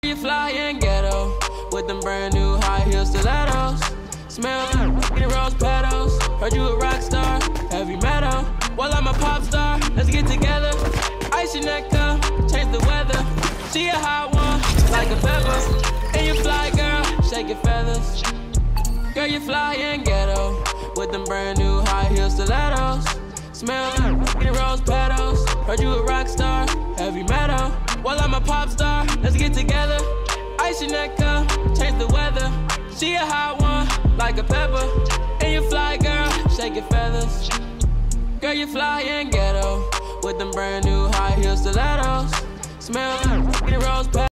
You fly in ghetto with them brand new high heel stilettos. Smell like rose petals. Heard you a rock star, heavy metal. Well, I'm a pop star, let's get together. Ice your neck up, change the weather. She a hot one, like a pepper. And you fly, girl, shake your feathers. Girl, you fly in ghetto with them brand new high heel stilettos. Smell like rose petals. Heard you a rock star, heavy metal. Well, I'm a pop star, let's get together. Ice your neck up, change the weather. She a hot one, like a pepper. And you fly, girl, shake your feathers. Girl, you fly in ghetto with them brand new high heel stilettos. Smell like rose petals.